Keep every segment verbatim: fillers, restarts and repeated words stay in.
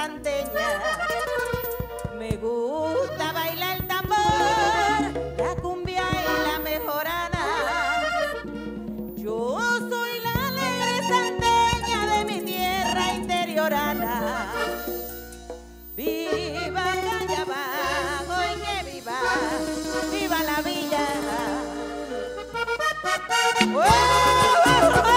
santeña. Me gusta bailar el tambor, la cumbia y la mejorana. Yo soy la alegre santeña de mi tierra interiorana. Viva calle abajo y que viva, viva la villa. ¡Oh, oh, oh!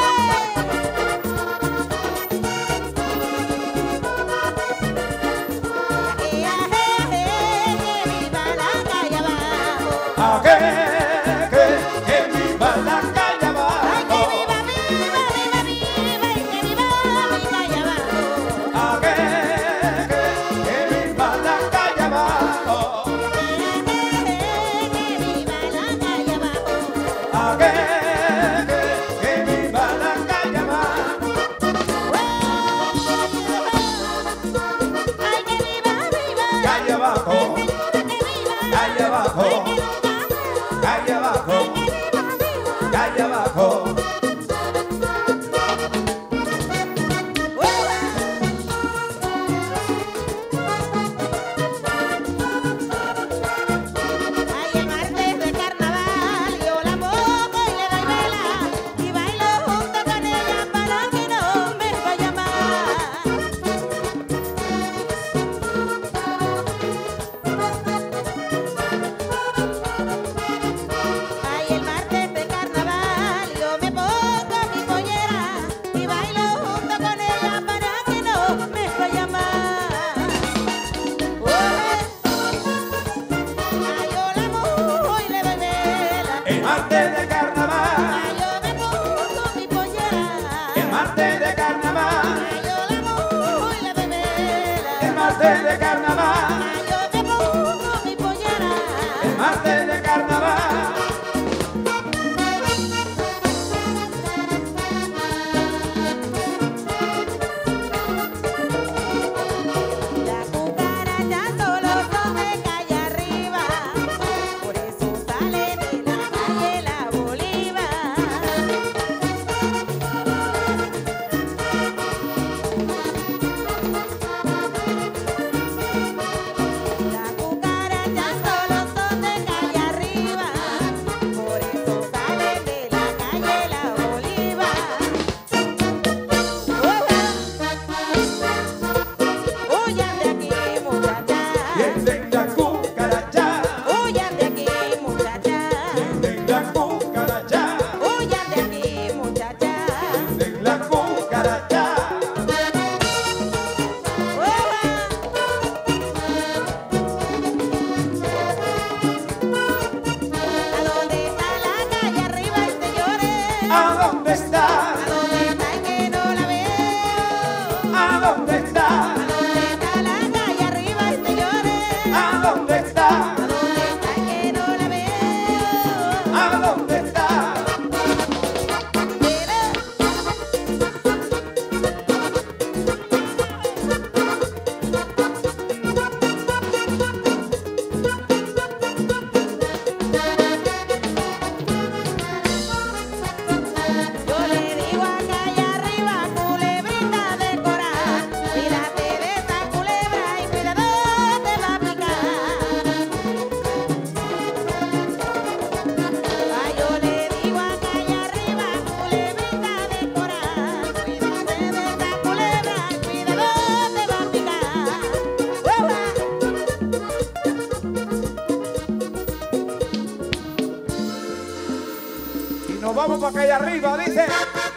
Nos vamos para calle arriba, dice.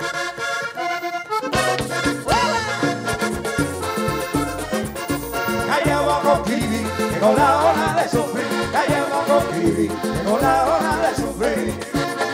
Calle abajo, Kiri, llegó la hora de sufrir. Calle abajo, Kiri, llegó la hora de sufrir.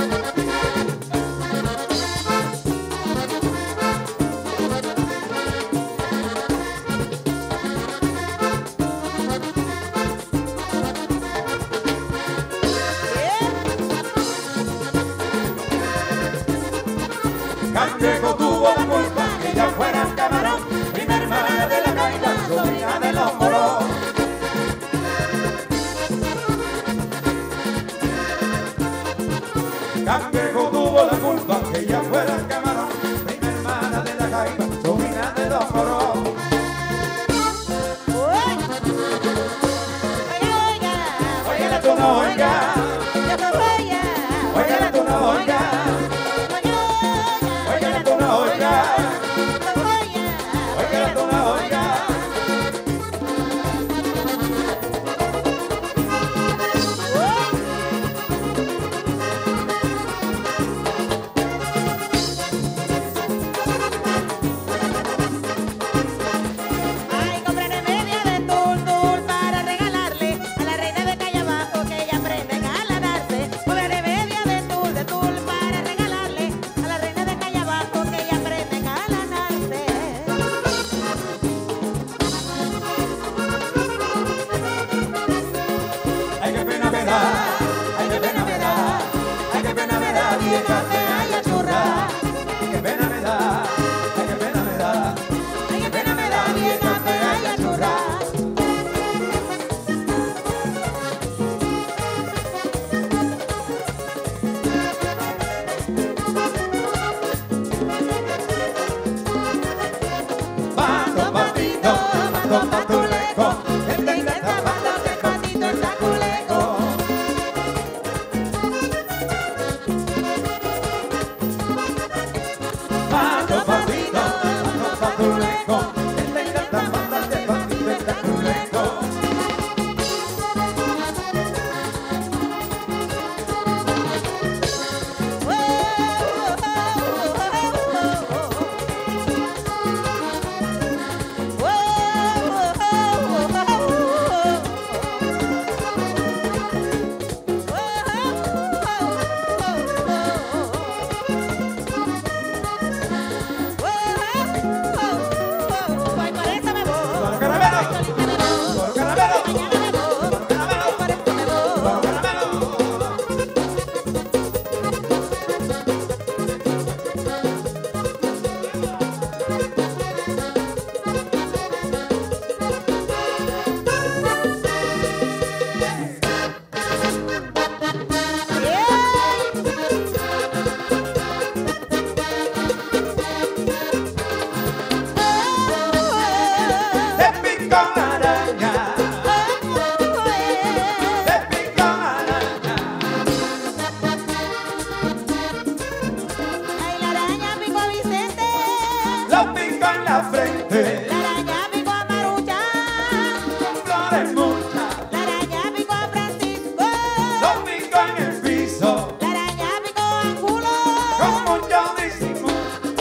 Cangrejo tuvo la culpa que ella fuera camarón, prima hermana de la caída, sobrina de los moros. Cangrejo tuvo la culpa que ella fuera camarón, prima hermana de la caída, sobrina de los moros. oiga, oiga esto una oiga, oiga esto una oiga. Ay, qué pena me da, ay, qué pena me da, vieja fea y churra. Ay, qué pena me da, ay, qué pena me da, ay, qué pena me da, vieja fea y churra. Bando patito, bando patuleco, el de esta banda de patito el saculeco. Bando patito, bando patuleco, el de esta banda de patito el saculeco. Frente. La araña picó a Marucha, con flores muchas. la araña picó a Francisco, Lo picó en el piso, la araña picó a Angulo. con mucho disimulo.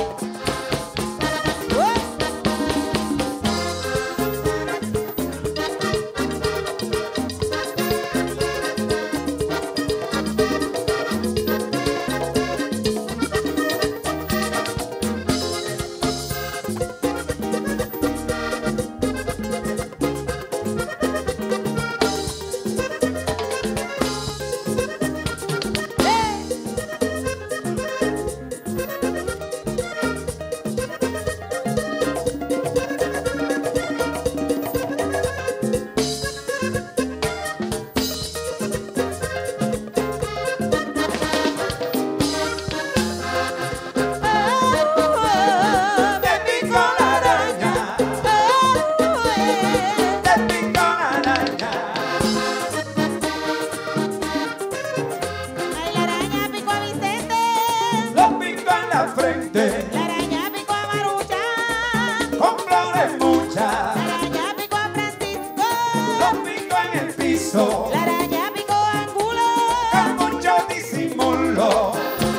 Frente. La araña picó a Marucha, con flores muchas. la araña picó a Francisco, Lo picó en el piso, la araña picó a Angulo. con mucho disimulo.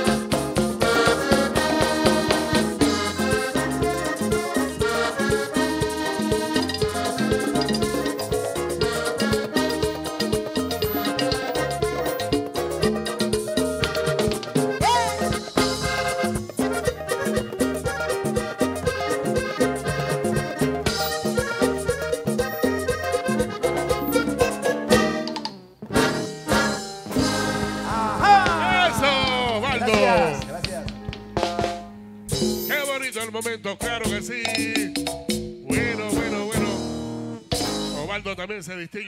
Gracias, gracias. Qué bonito el momento, claro que sí. Bueno, bueno, bueno. Osvaldo también se distingue.